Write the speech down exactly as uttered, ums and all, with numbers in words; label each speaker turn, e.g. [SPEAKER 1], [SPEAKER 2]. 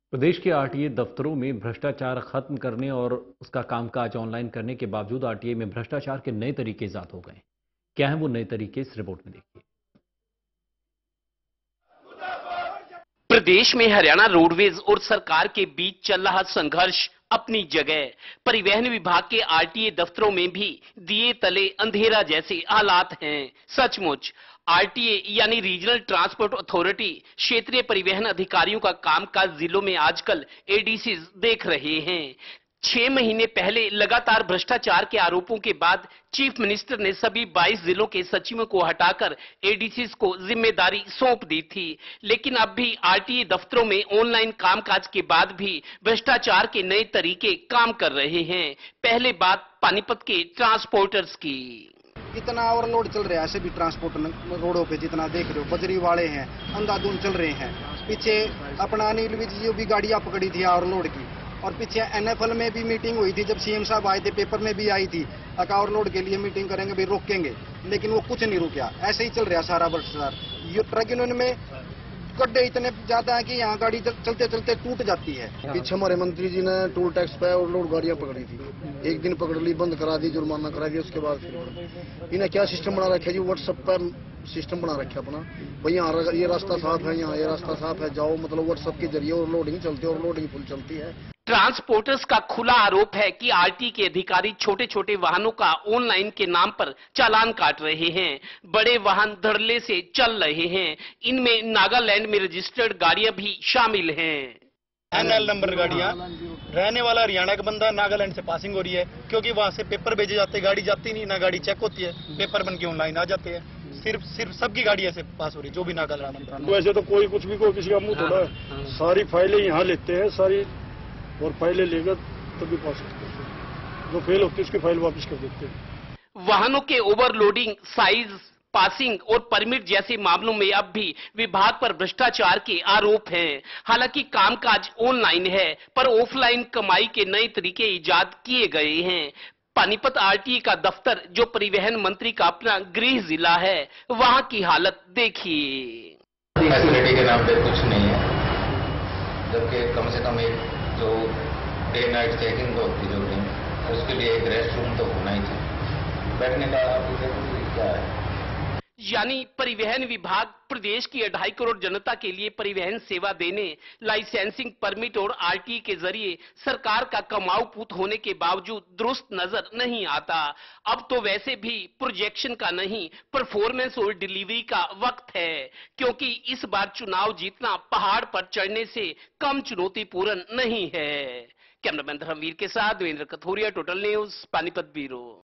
[SPEAKER 1] प्रदेश के आरटीए दफ्तरों में भ्रष्टाचार खत्म करने और उसका कामकाज ऑनलाइन करने के बावजूद आरटीए में भ्रष्टाचार के नए तरीके ईजाद हो गए। क्या है वो नए तरीके, इस रिपोर्ट में देखिए।
[SPEAKER 2] प्रदेश में हरियाणा रोडवेज और सरकार के बीच चल रहा संघर्ष अपनी जगह, परिवहन विभाग के आरटीए दफ्तरों में भी दिए तले अंधेरा जैसे हालात हैं। सचमुच आरटीए यानी रीजनल ट्रांसपोर्ट अथॉरिटी क्षेत्रीय परिवहन अधिकारियों का कामकाज जिलों में आजकल एडीसी देख रहे हैं। छह महीने पहले लगातार भ्रष्टाचार के आरोपों के बाद चीफ मिनिस्टर ने सभी बाईस जिलों के सचिवों को हटाकर एडीसी को जिम्मेदारी सौंप दी थी। लेकिन अब भी आरटीए दफ्तरों में ऑनलाइन कामकाज के बाद भी भ्रष्टाचार के नए तरीके काम कर रहे हैं। पहले बात पानीपत के ट्रांसपोर्टर्स की।
[SPEAKER 3] इतना ओवरलोड चल रहा है, ऐसे भी ट्रांसपोर्ट रोडों पे जितना देख रहे हो, बजरी वाले हैं, अंधाधुंध चल रहे हैं। पीछे अपना अनिल विज जो भी गाड़ियां पकड़ी थी ओवरलोड की, और पीछे एनएफएल में भी मीटिंग हुई थी, जब सीएम साहब आए थे, पेपर में भी आई थी ओवरलोड के लिए मीटिंग करेंगे भाई, रोकेंगे, लेकिन वो कुछ नहीं रुका। ऐसे ही चल रहा सारा भ्रष्टाचार। ये ट्रक यूनियन में गड्ढे इतने ज्यादा है कि यहाँ गाड़ी चलते चलते टूट जाती है।
[SPEAKER 4] पीछे हमारे मंत्री जी ने टोल टैक्स पे ओवरलोड गाड़ियां पकड़ी थी, एक दिन पकड़ ली, बंद करा दी, जुर्माना करा दिया। उसके बाद फिर इन्हें क्या सिस्टम बना रखा जी, व्हाट्सएप पर सिस्टम बना रखा अपना, भाई यहाँ ये रास्ता साफ है, यहाँ ये रास्ता साफ है, जाओ, मतलब व्हाट्सएप के जरिए ओवरलोडिंग चलती है, ओवरलोडिंग फुल चलती है।
[SPEAKER 2] ट्रांसपोर्टर्स का खुला आरोप है कि आरटी के अधिकारी छोटे छोटे वाहनों का ऑनलाइन के नाम पर चालान काट रहे हैं। बड़े वाहन धड़ल्ले से चल रहे हैं। इनमें नागालैंड में रजिस्टर्ड गाड़ियां भी शामिल हैं।
[SPEAKER 5] एनएल नंबर गाड़ियां, रहने वाला हरियाणा का बंदा, नागालैंड से पासिंग हो रही है, क्योंकि वहां से पेपर भेजे जाते हैं, गाड़ी जाती नहीं, ना गाड़ी चेक होती है, पेपर बन के ऑनलाइन आ जाते हैं। सिर्फ सिर्फ सबकी गाड़ी ऐसे पास हो रही है जो भी नागालैंड।
[SPEAKER 6] वैसे तो कोई कुछ भी, कोई किसी का मुंह थोड़ा है, सारी फाइलें यहाँ लेते हैं सारी, और फाइलें लेकर तभी पास करते हैं, जो फेल होती है उसकी फाइल वापस कर देते हैं।
[SPEAKER 2] वाहनों के ओवरलोडिंग, साइज, पासिंग और परमिट जैसे मामलों में अब भी विभाग पर भ्रष्टाचार के आरोप हैं। हालांकि कामकाज ऑनलाइन है, पर ऑफलाइन कमाई के नए तरीके इजाद किए गए हैं। पानीपत आरटीए का दफ्तर, जो परिवहन मंत्री का अपना गृह जिला है, वहां की हालत देखिए।
[SPEAKER 7] फैसिलिटी के नाम पे कुछ नहीं है, जबकि कम से कम एक जो डे नाइट चेकिंग होती है, जो उसके लिए एक रेस्ट रूम तो होना ही चाहिए, बैठने का क्या है।
[SPEAKER 2] यानी परिवहन विभाग प्रदेश की अढ़ाई करोड़ जनता के लिए परिवहन सेवा देने, लाइसेंसिंग, परमिट और आरटीए के जरिए सरकार का कमाऊ पूत होने के बावजूद दुरुस्त नजर नहीं आता। अब तो वैसे भी प्रोजेक्शन का नहीं, परफॉर्मेंस और डिलीवरी का वक्त है, क्योंकि इस बार चुनाव जीतना पहाड़ पर चढ़ने से कम चुनौतीपूर्ण नहीं है। कैमरामैन धर्मवीर के साथ Devendra Kathoria, total news, Panipat bureau.